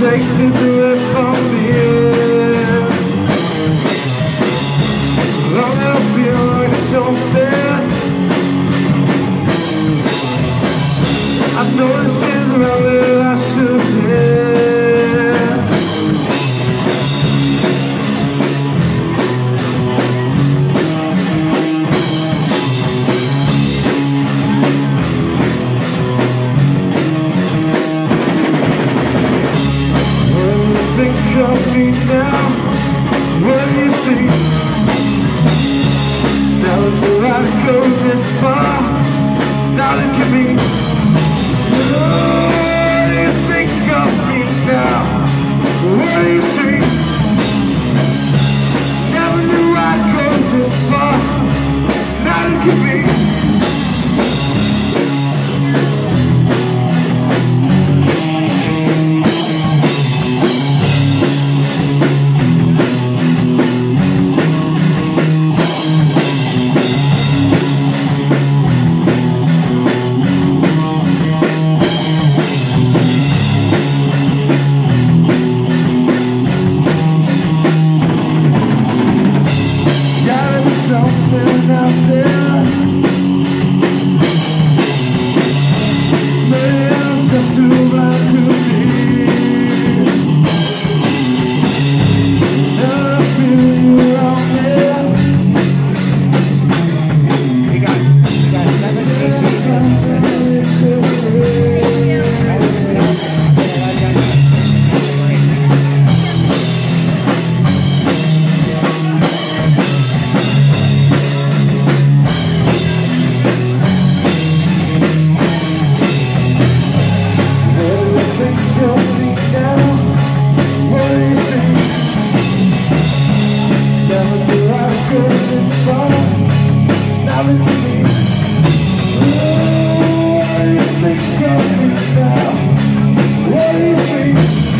take this away from me. Long I feel like it's unfair. I know this is wrong, but I should care. Think of me now, what do you see? Now that I go this far, now look at me. What do you think of me now? What do you see? Never knew I'd go this far, now look at me. Something out there, maybe I'm just too blind to see. And I feel you out there. You got 7 What do you think of me now? What do you see?